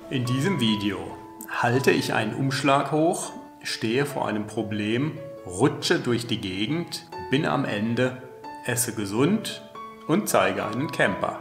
In diesem Video halte ich einen Umschlag hoch, stehe vor einem Problem, rutsche durch die Gegend, bin am Ende, esse gesund und zeige einen Camper.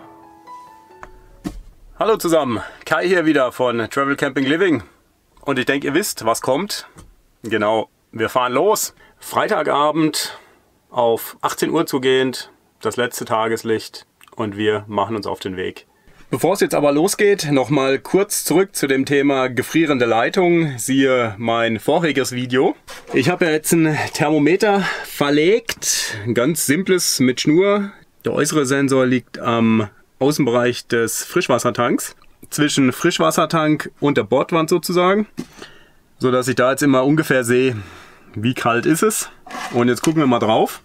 Hallo zusammen, Kai hier wieder von Travel Camping Living und ich denke, ihr wisst, was kommt. Genau, wir fahren los. Freitagabend auf 18 Uhr zugehend, das letzte Tageslicht und wir machen uns auf den Weg. Bevor es jetzt aber losgeht, nochmal kurz zurück zu dem Thema gefrierende Leitung. Siehe mein voriges Video. Ich habe ja jetzt ein Thermometer verlegt, ein ganz simples mit Schnur. Der äußere Sensor liegt am Außenbereich des Frischwassertanks, zwischen Frischwassertank und der Bordwand sozusagen, so dass ich da jetzt immer ungefähr sehe, wie kalt ist es. Und jetzt gucken wir mal drauf.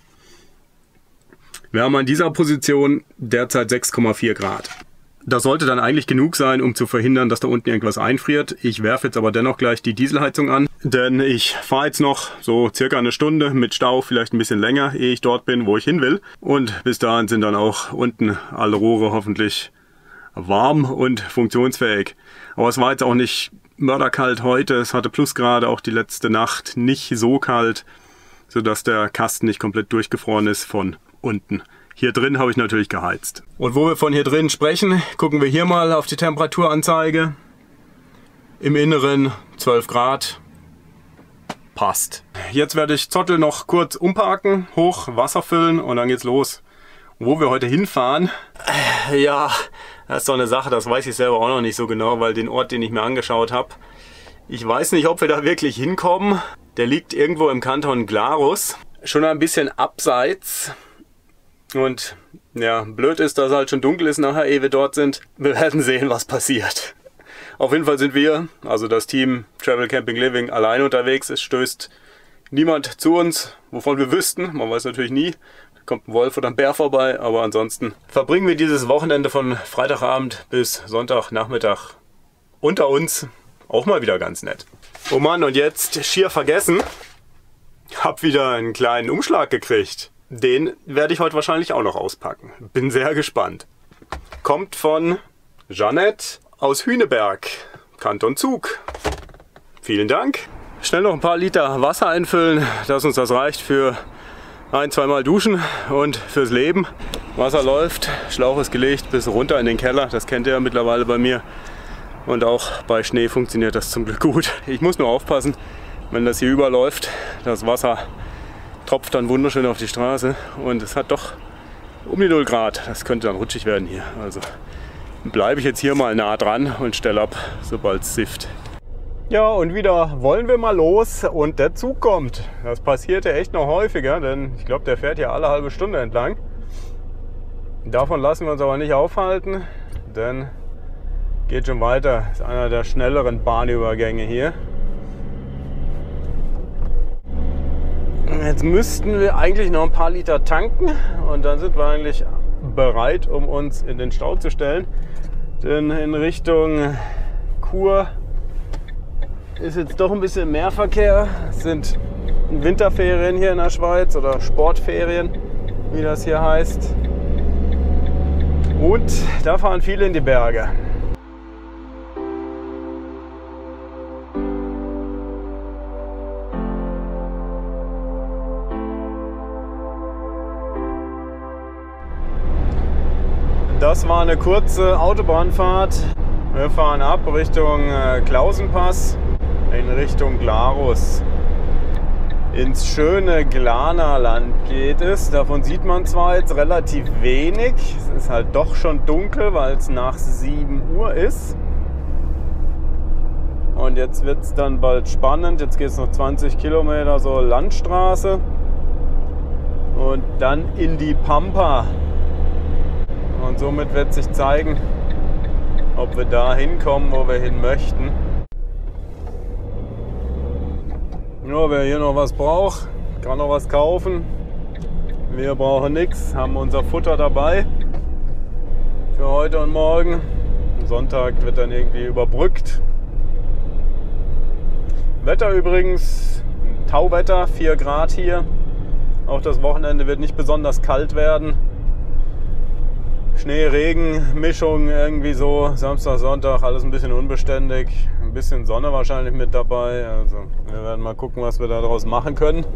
Wir haben an dieser Position derzeit 6,4 Grad. Das sollte dann eigentlich genug sein, um zu verhindern, dass da unten irgendwas einfriert. Ich werfe jetzt aber dennoch gleich die Dieselheizung an, denn ich fahre jetzt noch so circa eine Stunde mit Stau, vielleicht ein bisschen länger, ehe ich dort bin, wo ich hin will. Und bis dahin sind dann auch unten alle Rohre hoffentlich warm und funktionsfähig. Aber es war jetzt auch nicht mörderkalt heute. Es hatte Plusgrade, auch die letzte Nacht nicht so kalt, sodass der Kasten nicht komplett durchgefroren ist von unten. Hier drin habe ich natürlich geheizt. Und wo wir von hier drin sprechen, gucken wir hier mal auf die Temperaturanzeige. Im Inneren 12 Grad. Passt. Jetzt werde ich Zottel noch kurz umparken, hoch Wasser füllen und dann geht's los. Und wo wir heute hinfahren, ja, das ist doch eine Sache, das weiß ich selber auch noch nicht so genau, weil den Ort, den ich mir angeschaut habe, ich weiß nicht, ob wir da wirklich hinkommen. Der liegt irgendwo im Kanton Glarus, schon ein bisschen abseits. Und ja, blöd ist, dass es halt schon dunkel ist nachher, ehe wir dort sind. Wir werden sehen, was passiert. Auf jeden Fall sind wir, also das Team Travel Camping Living, allein unterwegs. Es stößt niemand zu uns, wovon wir wüssten. Man weiß natürlich nie. Da kommt ein Wolf oder ein Bär vorbei. Aber ansonsten verbringen wir dieses Wochenende von Freitagabend bis Sonntagnachmittag unter uns. Auch mal wieder ganz nett. Oh Mann, und jetzt schier vergessen. Hab wieder einen kleinen Umschlag gekriegt. Den werde ich heute wahrscheinlich auch noch auspacken. Bin sehr gespannt. Kommt von Jeanette aus Hüneberg, Kanton Zug. Vielen Dank. Schnell noch ein paar Liter Wasser einfüllen, dass uns das reicht für zweimal duschen und fürs Leben. Wasser läuft, Schlauch ist gelegt bis runter in den Keller. Das kennt ihr ja mittlerweile bei mir. Und auch bei Schnee funktioniert das zum Glück gut. Ich muss nur aufpassen, wenn das hier überläuft, das Wasser tropft dann wunderschön auf die Straße und es hat doch um die 0 Grad. Das könnte dann rutschig werden hier. Also bleibe ich jetzt hier mal nah dran und stelle ab, sobald es sifft. Ja, und wieder wollen wir mal los und der Zug kommt. Das passiert ja echt noch häufiger, denn ich glaube, der fährt ja alle halbe Stunde entlang. Davon lassen wir uns aber nicht aufhalten, denn geht schon weiter. Das ist einer der schnelleren Bahnübergänge hier. Jetzt müssten wir eigentlich noch ein paar Liter tanken und dann sind wir eigentlich bereit, um uns in den Stau zu stellen. Denn in Richtung Chur ist jetzt doch ein bisschen mehr Verkehr. Es sind Winterferien hier in der Schweiz oder Sportferien, wie das hier heißt. Und da fahren viele in die Berge. Das war eine kurze Autobahnfahrt. Wir fahren ab Richtung Klausenpass in Richtung Glarus. Ins schöne Glanerland geht es. Davon sieht man zwar jetzt relativ wenig. Es ist halt doch schon dunkel, weil es nach 7 Uhr ist. Und jetzt wird es dann bald spannend. Jetzt geht es noch 20 Kilometer so Landstraße. Und dann in die Pampa. Und somit wird sich zeigen, ob wir da hinkommen, wo wir hin möchten. Nur wer hier noch was braucht, kann noch was kaufen. Wir brauchen nichts, haben unser Futter dabei für heute und morgen. Am Sonntag wird dann irgendwie überbrückt. Wetter übrigens, Tauwetter, 4 Grad hier. Auch das Wochenende wird nicht besonders kalt werden. Schnee-Regen-Mischung irgendwie so. Samstag, Sonntag, alles ein bisschen unbeständig. Ein bisschen Sonne wahrscheinlich mit dabei. Also wir werden mal gucken, was wir daraus machen können.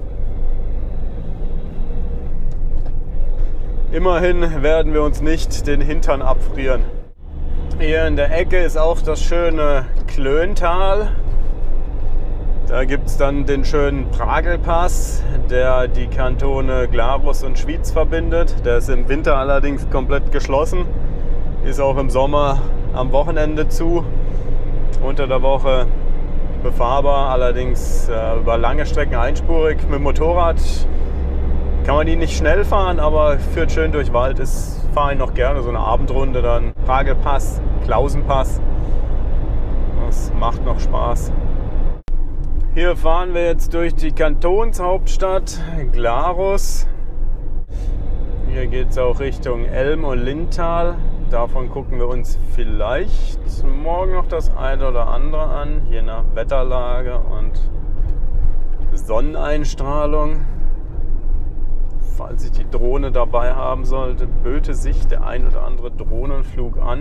Immerhin werden wir uns nicht den Hintern abfrieren. Hier in der Ecke ist auch das schöne Klöntal. Da gibt es dann den schönen Pragelpass, der die Kantone Glarus und Schwyz verbindet. Der ist im Winter allerdings komplett geschlossen, ist auch im Sommer am Wochenende zu. Unter der Woche befahrbar, allerdings über lange Strecken einspurig. Mit dem Motorrad kann man ihn nicht schnell fahren, aber führt schön durch den Wald. Das fahre ich noch gerne, so eine Abendrunde dann. Pragelpass, Klausenpass, das macht noch Spaß. Hier fahren wir jetzt durch die Kantonshauptstadt Glarus. Hier geht es auch Richtung Elm und Linthal. Davon gucken wir uns vielleicht morgen noch das eine oder andere an, je nach Wetterlage und Sonneneinstrahlung. Falls ich die Drohne dabei haben sollte, böte sich der ein oder andere Drohnenflug an.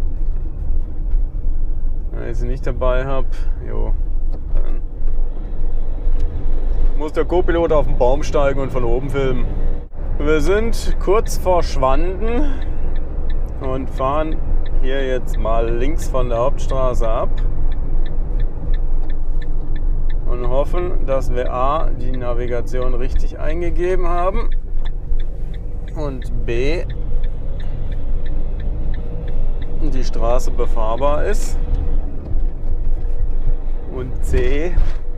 Wenn ich sie nicht dabei habe, dann muss der Co-Pilot auf den Baum steigen und von oben filmen. Wir sind kurz vor Schwanden und fahren hier jetzt mal links von der Hauptstraße ab und hoffen, dass wir A, die Navigation richtig eingegeben haben und B, die Straße befahrbar ist und C,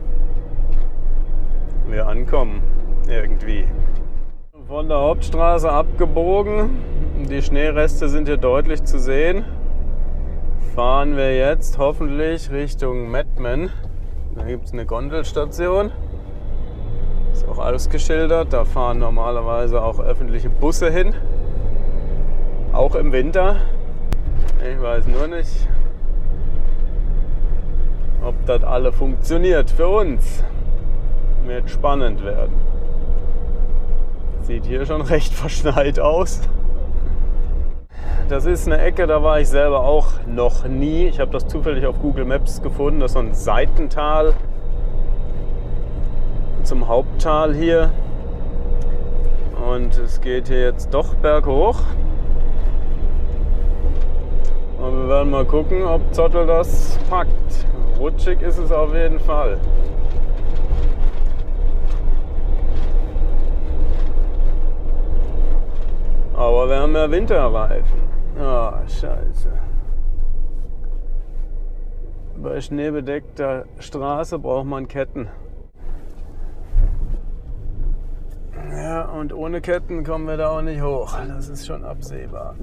wir ankommen irgendwie. Von der Hauptstraße abgebogen, die Schneereste sind hier deutlich zu sehen. Fahren wir jetzt hoffentlich Richtung Mettmann. Da gibt es eine Gondelstation. Ist auch alles geschildert. Da fahren normalerweise auch öffentliche Busse hin. Auch im Winter. Ich weiß nur nicht, ob das alle funktioniert für uns. Wird spannend werden. Sieht hier schon recht verschneit aus. Das ist eine Ecke, da war ich selber auch noch nie. Ich habe das zufällig auf Google Maps gefunden. Das ist so ein Seitental zum Haupttal hier. Und es geht hier jetzt doch berghoch. Und wir werden mal gucken, ob Zottel das packt. Rutschig ist es auf jeden Fall. Aber wir haben ja Winterreifen. Ah, scheiße. Bei schneebedeckter Straße braucht man Ketten. Ja, und ohne Ketten kommen wir da auch nicht hoch. Das ist schon absehbar.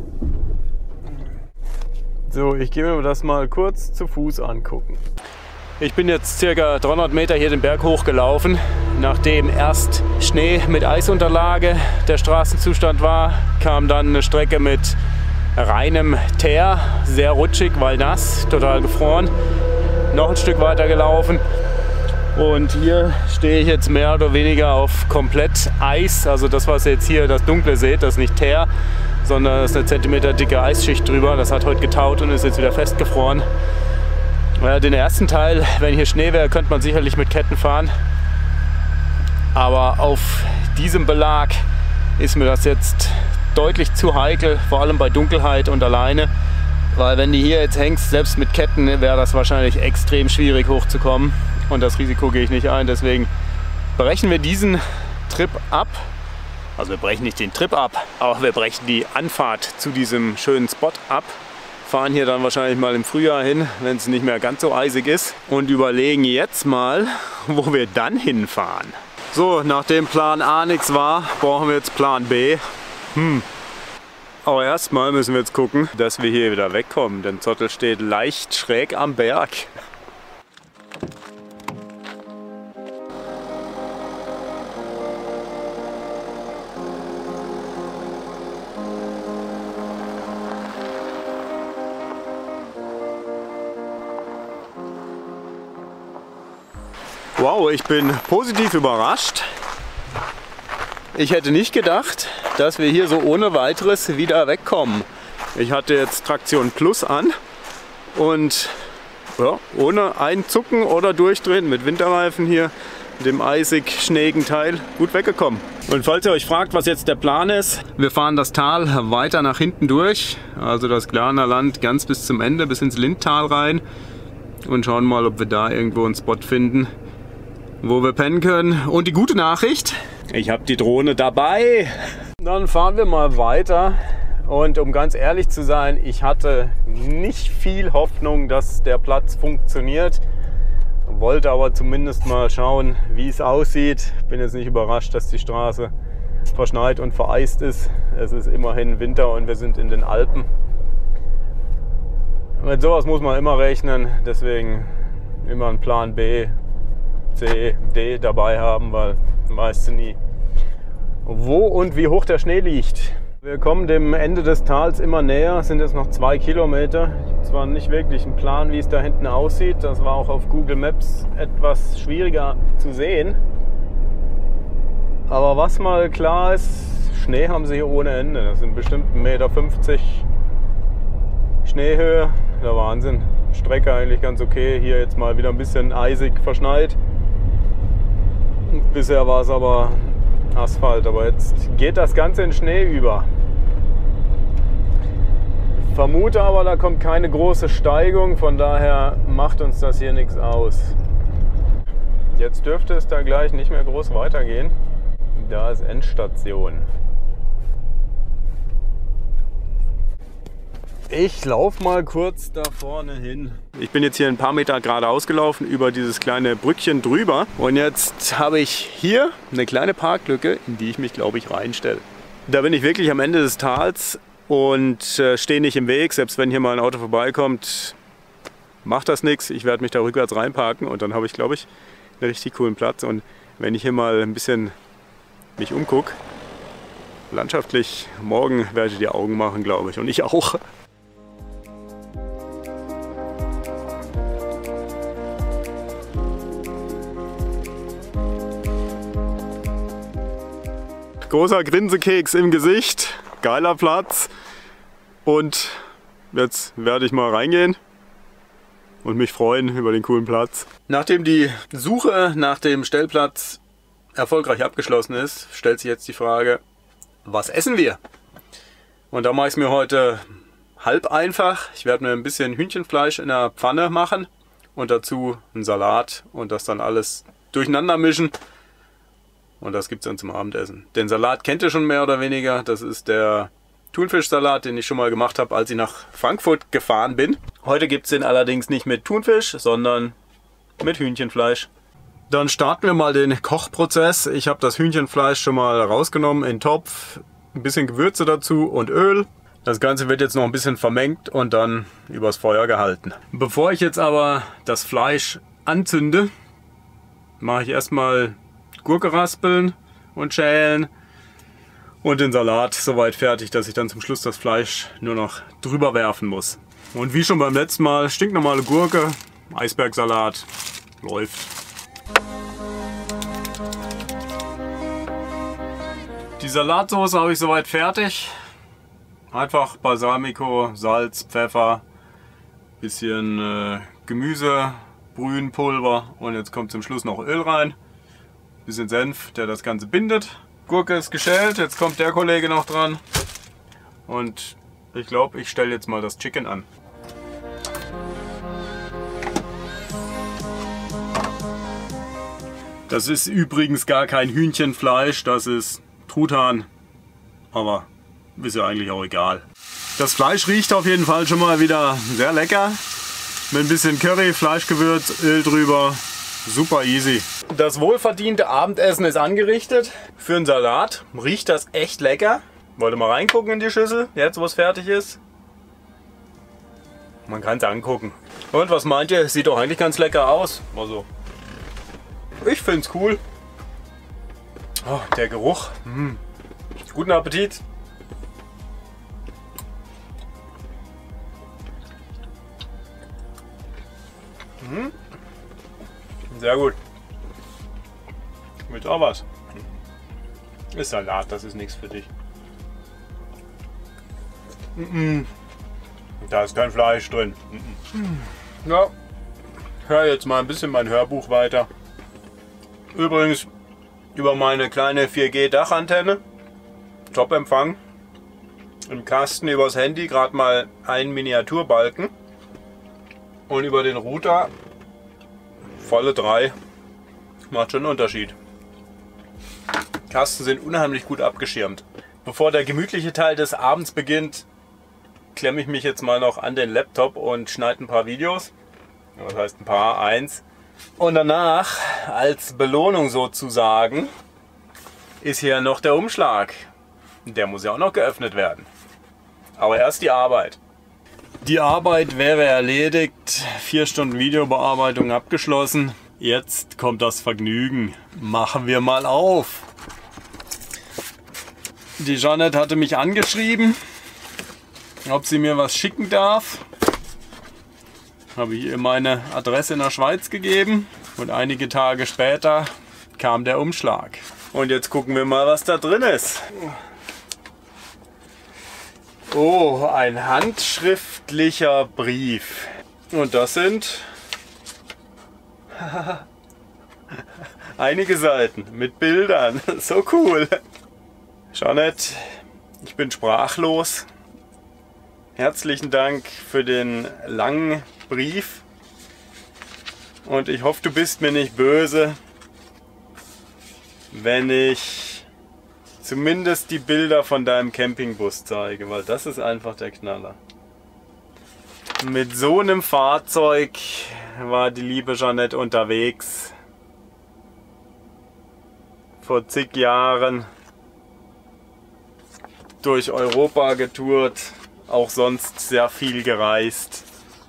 So, ich gehe mir das mal kurz zu Fuß angucken. Ich bin jetzt ca. 300 Meter hier den Berg hochgelaufen, nachdem erst Schnee mit Eisunterlage der Straßenzustand war, kam dann eine Strecke mit reinem Teer, sehr rutschig, weil nass, total gefroren. Noch ein Stück weiter gelaufen und hier stehe ich jetzt mehr oder weniger auf komplett Eis. Also das, was ihr jetzt hier das Dunkle seht, das ist nicht Teer, sondern das ist eine Zentimeter dicke Eisschicht drüber. Das hat heute getaut und ist jetzt wieder festgefroren. Ja, den ersten Teil, wenn hier Schnee wäre, könnte man sicherlich mit Ketten fahren. Aber auf diesem Belag ist mir das jetzt deutlich zu heikel, vor allem bei Dunkelheit und alleine. Weil wenn die hier jetzt hängst, selbst mit Ketten, wäre das wahrscheinlich extrem schwierig hochzukommen. Und das Risiko gehe ich nicht ein. Deswegen brechen wir diesen Trip ab. Also wir brechen nicht den Trip ab, aber wir brechen die Anfahrt zu diesem schönen Spot ab. Fahren hier dann wahrscheinlich mal im Frühjahr hin, wenn es nicht mehr ganz so eisig ist. Und überlegen jetzt mal, wo wir dann hinfahren. So, nachdem Plan A nichts war, brauchen wir jetzt Plan B. Aber erstmal müssen wir jetzt gucken, dass wir hier wieder wegkommen. Denn Zottel steht leicht schräg am Berg. Wow, ich bin positiv überrascht. Ich hätte nicht gedacht, dass wir hier so ohne weiteres wieder wegkommen. Ich hatte jetzt Traktion Plus an und ja, ohne Einzucken oder Durchdrehen mit Winterreifen hier, dem eisig schneeigen Teil, gut weggekommen. Und falls ihr euch fragt, was jetzt der Plan ist, wir fahren das Tal weiter nach hinten durch, also das Glarner Land ganz bis zum Ende, bis ins Lindtal rein und schauen mal, ob wir da irgendwo einen Spot finden, wo wir pennen können. Und die gute Nachricht, ich habe die Drohne dabei. Dann fahren wir mal weiter. Und um ganz ehrlich zu sein, ich hatte nicht viel Hoffnung, dass der Platz funktioniert. Wollte aber zumindest mal schauen, wie es aussieht. Bin jetzt nicht überrascht, dass die Straße verschneit und vereist ist. Es ist immerhin Winter und wir sind in den Alpen. Mit sowas muss man immer rechnen, deswegen immer einen Plan B, C, D dabei haben, weil weißt du nie, wo und wie hoch der Schnee liegt. Wir kommen dem Ende des Tals immer näher, es sind jetzt noch 2 Kilometer. Zwar nicht wirklich ein Plan, wie es da hinten aussieht, das war auch auf Google Maps etwas schwieriger zu sehen. Aber was mal klar ist, Schnee haben sie hier ohne Ende. Das sind bestimmt 1,50 Meter Schneehöhe, der Wahnsinn. Strecke eigentlich ganz okay, hier jetzt mal wieder ein bisschen eisig verschneit. Bisher war es aber Asphalt, aber jetzt geht das Ganze in Schnee über. Ich vermute aber, da kommt keine große Steigung, von daher macht uns das hier nichts aus. Jetzt dürfte es da gleich nicht mehr groß weitergehen. Da ist Endstation. Ich laufe mal kurz da vorne hin. Ich bin jetzt hier ein paar Meter geradeaus gelaufen über dieses kleine Brückchen drüber. Und jetzt habe ich hier eine kleine Parklücke, in die ich mich, glaube ich, reinstelle. Da bin ich wirklich am Ende des Tals und stehe nicht im Weg. Selbst wenn hier mal ein Auto vorbeikommt, macht das nichts. Ich werde mich da rückwärts reinparken und dann habe ich, glaube ich, einen richtig coolen Platz. Und wenn ich hier mal ein bisschen mich umgucke, landschaftlich, morgen werde ich die Augen machen, glaube ich. Und ich auch. Großer Grinsekeks im Gesicht, geiler Platz und jetzt werde ich mal reingehen und mich freuen über den coolen Platz. Nachdem die Suche nach dem Stellplatz erfolgreich abgeschlossen ist, stellt sich jetzt die Frage, was essen wir? Und da mache ich es mir heute halb einfach. Ich werde mir ein bisschen Hühnchenfleisch in der Pfanne machen und dazu einen Salat und das dann alles durcheinander mischen. Und das gibt es dann zum Abendessen. Den Salat kennt ihr schon mehr oder weniger. Das ist der Thunfischsalat, den ich schon mal gemacht habe, als ich nach Frankfurt gefahren bin. Heute gibt es den allerdings nicht mit Thunfisch, sondern mit Hühnchenfleisch. Dann starten wir mal den Kochprozess. Ich habe das Hühnchenfleisch schon mal rausgenommen in den Topf. Ein bisschen Gewürze dazu und Öl. Das Ganze wird jetzt noch ein bisschen vermengt und dann übers Feuer gehalten. Bevor ich jetzt aber das Fleisch anzünde, mache ich erstmal Gurke raspeln und schälen und den Salat soweit fertig, dass ich dann zum Schluss das Fleisch nur noch drüber werfen muss. Und wie schon beim letzten Mal, stinknormale Gurke, Eisbergsalat, läuft. Die Salatsauce habe ich soweit fertig. Einfach Balsamico, Salz, Pfeffer, bisschen Gemüse, Brühenpulver und jetzt kommt zum Schluss noch Öl rein. Bisschen Senf, der das Ganze bindet. Gurke ist geschält, jetzt kommt der Kollege noch dran. Und ich glaube, ich stelle jetzt mal das Chicken an. Das ist übrigens gar kein Hühnchenfleisch, das ist Truthahn. Aber ist ja eigentlich auch egal. Das Fleisch riecht auf jeden Fall schon mal wieder sehr lecker. Mit ein bisschen Curry, Fleischgewürz, Öl drüber. Super easy. Das wohlverdiente Abendessen ist angerichtet. Für einen Salat riecht das echt lecker. Wollt ihr mal reingucken in die Schüssel, jetzt wo es fertig ist? Man kann es angucken. Und was meint ihr? Sieht doch eigentlich ganz lecker aus. Also, ich finde es cool. Oh, der Geruch. Guten Appetit. Sehr gut. Mit auch was. Ist Salat, das ist nichts für dich. Da ist kein Fleisch drin. Ja, höre jetzt mal ein bisschen mein Hörbuch weiter. Übrigens über meine kleine 4G-Dachantenne. Top-Empfang. Im Kasten übers Handy gerade mal ein Miniaturbalken. Und über den Router volle 3. Macht schon einen Unterschied. Kasten sind unheimlich gut abgeschirmt. Bevor der gemütliche Teil des Abends beginnt, klemme ich mich jetzt mal noch an den Laptop und schneide ein paar Videos. Was heißt ein paar? Eins. Und danach, als Belohnung sozusagen, ist hier noch der Umschlag. Der muss ja auch noch geöffnet werden. Aber erst die Arbeit. Die Arbeit wäre erledigt. 4 Stunden Videobearbeitung abgeschlossen. Jetzt kommt das Vergnügen. Machen wir mal auf. Die Jeanette hatte mich angeschrieben, ob sie mir was schicken darf. Habe ich ihr meine Adresse in der Schweiz gegeben und einige Tage später kam der Umschlag. Und jetzt gucken wir mal, was da drin ist. Oh, ein handschriftlicher Brief. Und das sind einige Seiten mit Bildern. So cool. Jeanette, ich bin sprachlos. Herzlichen Dank für den langen Brief. Und ich hoffe, du bist mir nicht böse, wenn ich zumindest die Bilder von deinem Campingbus zeige, weil das ist einfach der Knaller. Mit so einem Fahrzeug war die liebe Jeanette unterwegs. Vor zig Jahren durch Europa getourt, auch sonst sehr viel gereist.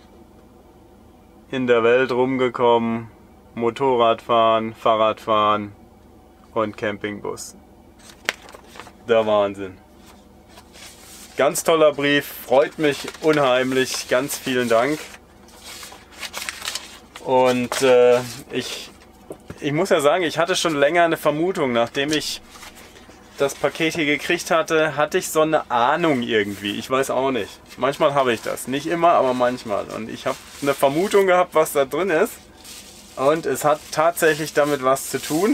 In der Welt rumgekommen, Motorradfahren, Fahrradfahren und Campingbus. Der Wahnsinn. Ganz toller Brief, freut mich unheimlich, ganz vielen Dank. Und ich muss ja sagen, ich hatte schon länger eine Vermutung, nachdem ich das Paket hier gekriegt hatte, hatte ich so eine Ahnung irgendwie. Ich weiß auch nicht. Manchmal habe ich das. Nicht immer, aber manchmal. Und ich habe eine Vermutung gehabt, was da drin ist. Und es hat tatsächlich damit was zu tun.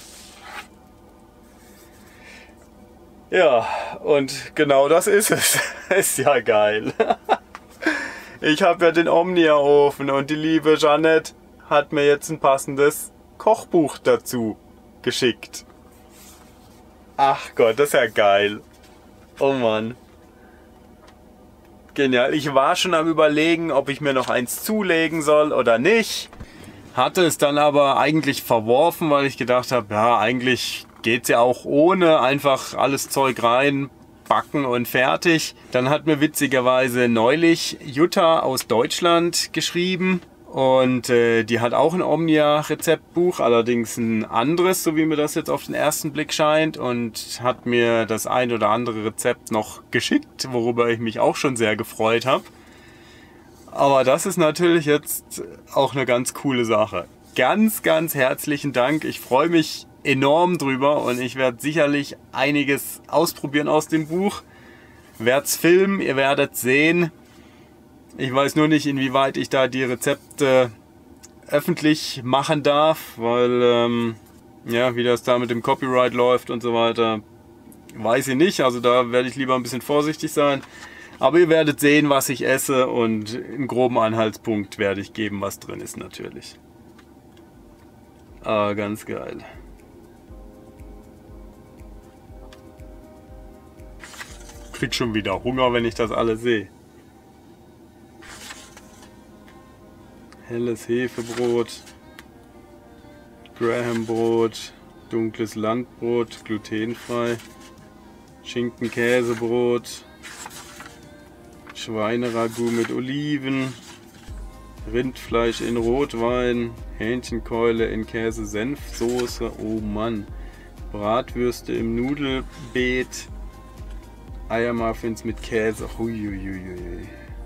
Ja, und genau das ist es. Ist ja geil. Ich habe ja den Omnia-Ofen und die liebe Jeanette hat mir jetzt ein passendes Kochbuch dazu geschickt. Ach Gott, das ist ja geil. Oh Mann. Genial. Ich war schon am Überlegen, ob ich mir noch eins zulegen soll oder nicht. Hatte es dann aber eigentlich verworfen, weil ich gedacht habe, ja, eigentlich geht es ja auch ohne. Einfach alles Zeug rein, backen und fertig. Dann hat mir witzigerweise neulich Jutta aus Deutschland geschrieben. Und die hat auch ein Omnia-Rezeptbuch, allerdings ein anderes, so wie mir das jetzt auf den ersten Blick scheint. Und hat mir das ein oder andere Rezept noch geschickt, worüber ich mich auch schon sehr gefreut habe. Aber das ist natürlich jetzt auch eine ganz coole Sache. Ganz, ganz herzlichen Dank. Ich freue mich enorm drüber und ich werde sicherlich einiges ausprobieren aus dem Buch. Werde es filmen, ihr werdet sehen. Ich weiß nur nicht, inwieweit ich da die Rezepte öffentlich machen darf, weil, ja, wie das da mit dem Copyright läuft und so weiter, weiß ich nicht. Also da werde ich lieber ein bisschen vorsichtig sein. Aber ihr werdet sehen, was ich esse und einen groben Anhaltspunkt werde ich geben, was drin ist natürlich. Ah, ganz geil. Krieg schon wieder Hunger, wenn ich das alles sehe. Helles Hefebrot, Grahambrot, dunkles Landbrot, glutenfrei, Schinken-Käsebrot, Schweineragout mit Oliven, Rindfleisch in Rotwein, Hähnchenkeule in Käse-Senfsoße, oh Mann, Bratwürste im Nudelbeet, Eiermuffins mit Käse, huiuiuiui.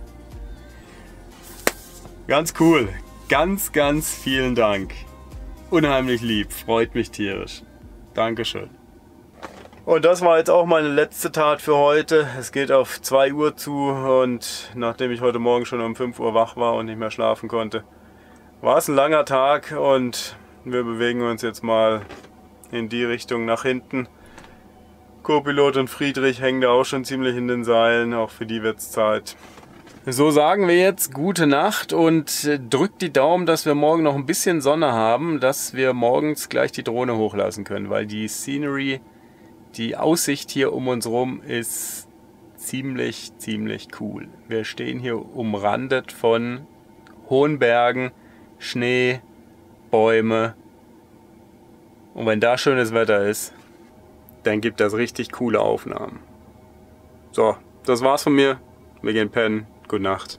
Ganz cool. Ganz, ganz vielen Dank. Unheimlich lieb. Freut mich tierisch. Dankeschön. Und das war jetzt auch meine letzte Tat für heute. Es geht auf 2 Uhr zu und nachdem ich heute Morgen schon um 5 Uhr wach war und nicht mehr schlafen konnte, war es ein langer Tag und wir bewegen uns jetzt mal in die Richtung nach hinten. Co-Pilot und Friedrich hängen da auch schon ziemlich in den Seilen, auch für die wird es Zeit. So sagen wir jetzt gute Nacht und drückt die Daumen, dass wir morgen noch ein bisschen Sonne haben, dass wir morgens gleich die Drohne hochlassen können, weil die Scenery, die Aussicht hier um uns rum ist ziemlich cool. Wir stehen hier umrandet von hohen Bergen, Schnee, Bäume und wenn da schönes Wetter ist, dann gibt das richtig coole Aufnahmen. So, das war's von mir. Wir gehen pennen. Gute Nacht.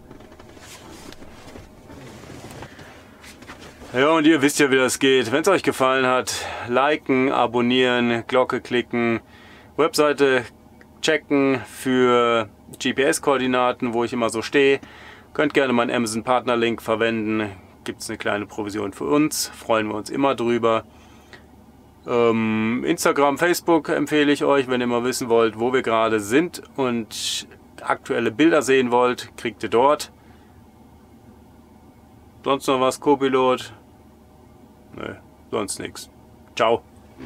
Ja, und ihr wisst ja, wie das geht. Wenn es euch gefallen hat, liken, abonnieren, Glocke klicken, Webseite checken für GPS-Koordinaten, wo ich immer so stehe. Könnt gerne meinen Amazon-Partner-Link verwenden. Gibt es eine kleine Provision für uns. Freuen wir uns immer drüber. Instagram, Facebook empfehle ich euch, wenn ihr mal wissen wollt, wo wir gerade sind und aktuelle Bilder sehen wollt, kriegt ihr dort. Sonst noch was, Co-Pilot? Nö, sonst nichts. Ciao.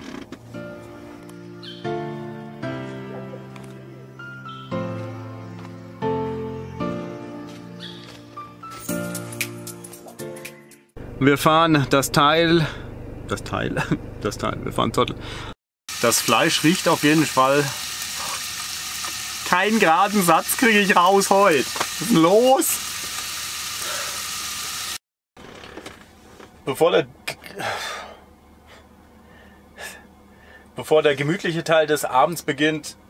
Wir fahren das Teil, wir fahren Zottel. Das Fleisch riecht auf jeden Fall. Keinen geraden Satz kriege ich raus heute. Was ist denn los? Bevor der gemütliche Teil des Abends beginnt,